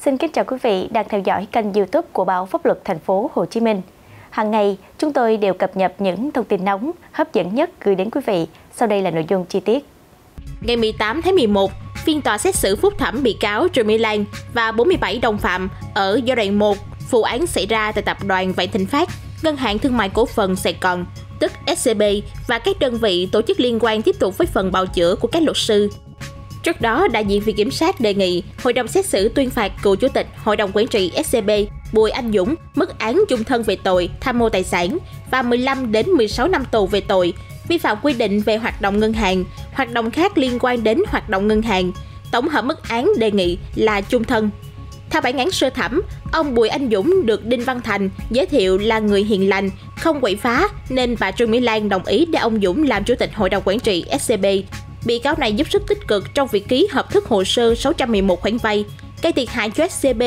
Xin kính chào quý vị đang theo dõi kênh YouTube của Báo Pháp luật Thành phố Hồ Chí Minh. Hàng ngày, chúng tôi đều cập nhật những thông tin nóng, hấp dẫn nhất gửi đến quý vị. Sau đây là nội dung chi tiết. Ngày 18 tháng 11, phiên tòa xét xử phúc thẩm bị cáo Trương Mỹ Lan và 47 đồng phạm ở giai đoạn 1, vụ án xảy ra tại tập đoàn Vạn Thịnh Phát, Ngân hàng Thương mại Cổ phần Sài Gòn, tức SCB, và các đơn vị tổ chức liên quan tiếp tục với phần bào chữa của các luật sư. Trước đó, đại diện Viện Kiểm sát đề nghị hội đồng xét xử tuyên phạt cựu chủ tịch Hội đồng Quản trị SCB Bùi Anh Dũng mức án chung thân về tội tham mô tài sản và 15 đến 16 năm tù về tội vi phạm quy định về hoạt động ngân hàng, hoạt động khác liên quan đến hoạt động ngân hàng. Tổng hợp mức án đề nghị là chung thân. Theo bản án sơ thẩm, ông Bùi Anh Dũng được Đinh Văn Thành giới thiệu là người hiền lành, không quậy phá nên bà Trương Mỹ Lan đồng ý để ông Dũng làm chủ tịch Hội đồng Quản trị SCB. Bị cáo này giúp sức tích cực trong việc ký hợp thức hồ sơ 611 khoản vay, gây thiệt hại cho SCB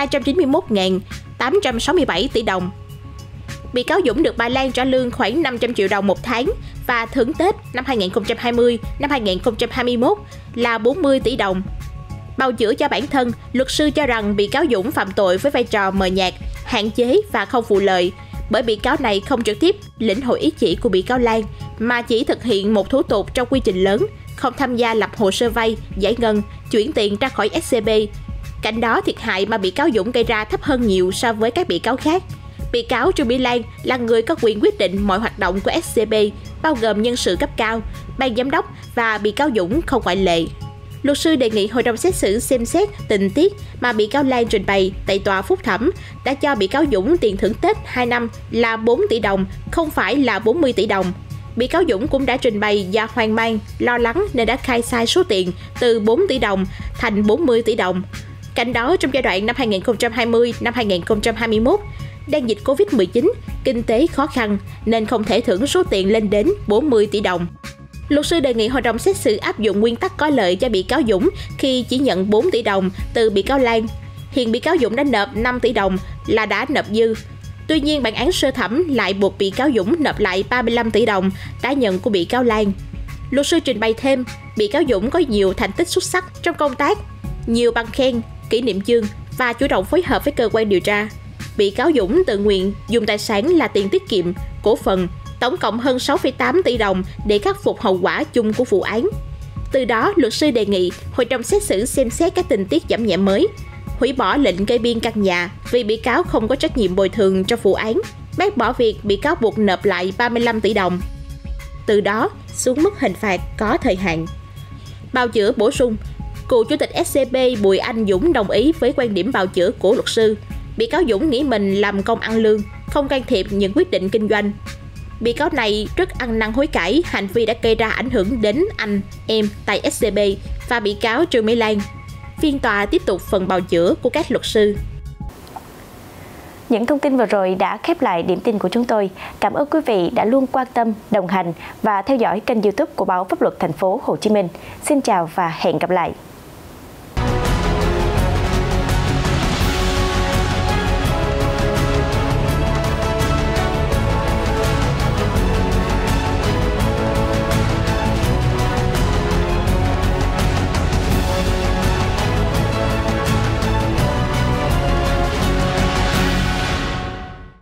291.867 tỷ đồng. Bị cáo Dũng được bà Lan trả lương khoảng 500 triệu đồng một tháng và thưởng Tết năm 2020, năm 2021 là 40 tỷ đồng. Bào chữa cho bản thân, luật sư cho rằng bị cáo Dũng phạm tội với vai trò mờ nhạt, hạn chế và không vụ lợi, bởi bị cáo này không trực tiếp lĩnh hội ý chỉ của bị cáo Lan, mà chỉ thực hiện một thủ tục trong quy trình lớn, không tham gia lập hồ sơ vay, giải ngân, chuyển tiền ra khỏi SCB. Cạnh đó, thiệt hại mà bị cáo Dũng gây ra thấp hơn nhiều so với các bị cáo khác. Bị cáo Trương Mỹ Lan là người có quyền quyết định mọi hoạt động của SCB, bao gồm nhân sự cấp cao, ban giám đốc và bị cáo Dũng không ngoại lệ. Luật sư đề nghị hội đồng xét xử xem xét tình tiết mà bị cáo Lan trình bày tại tòa phúc thẩm đã cho bị cáo Dũng tiền thưởng Tết 2 năm là 4 tỷ đồng, không phải là 40 tỷ đồng. Bị cáo Dũng cũng đã trình bày do hoang mang, lo lắng nên đã khai sai số tiền từ 4 tỷ đồng thành 40 tỷ đồng. Cạnh đó, trong giai đoạn năm 2020, năm 2021, đang dịch Covid-19, kinh tế khó khăn nên không thể thưởng số tiền lên đến 40 tỷ đồng. Luật sư đề nghị hội đồng xét xử áp dụng nguyên tắc có lợi cho bị cáo Dũng khi chỉ nhận 4 tỷ đồng từ bị cáo Lan. Hiện bị cáo Dũng đã nộp 5 tỷ đồng là đã nộp dư. Tuy nhiên, bản án sơ thẩm lại buộc bị cáo Dũng nộp lại 35 tỷ đồng đã nhận của bị cáo Lan. Luật sư trình bày thêm, bị cáo Dũng có nhiều thành tích xuất sắc trong công tác, nhiều bằng khen, kỷ niệm chương và chủ động phối hợp với cơ quan điều tra. Bị cáo Dũng tự nguyện dùng tài sản là tiền tiết kiệm, cổ phần, tổng cộng hơn 6,8 tỷ đồng để khắc phục hậu quả chung của vụ án. Từ đó, luật sư đề nghị hội đồng xét xử xem xét các tình tiết giảm nhẹ mới, hủy bỏ lệnh kê biên căn nhà vì bị cáo không có trách nhiệm bồi thường cho vụ án, bác bỏ việc bị cáo buộc nộp lại 35 tỷ đồng. Từ đó, xuống mức hình phạt có thời hạn. Bào chữa bổ sung, cựu chủ tịch SCB Bùi Anh Dũng đồng ý với quan điểm bào chữa của luật sư. Bị cáo Dũng nghĩ mình làm công ăn lương, không can thiệp những quyết định kinh doanh. Bị cáo này rất ăn năn hối cải hành vi đã gây ra ảnh hưởng đến anh, em tại SCB và bị cáo Trương Mỹ Lan. Phiên tòa tiếp tục phần bào chữa của các luật sư. Những thông tin vừa rồi đã khép lại điểm tin của chúng tôi. Cảm ơn quý vị đã luôn quan tâm, đồng hành và theo dõi kênh YouTube của Báo Pháp luật Thành phố Hồ Chí Minh. Xin chào và hẹn gặp lại.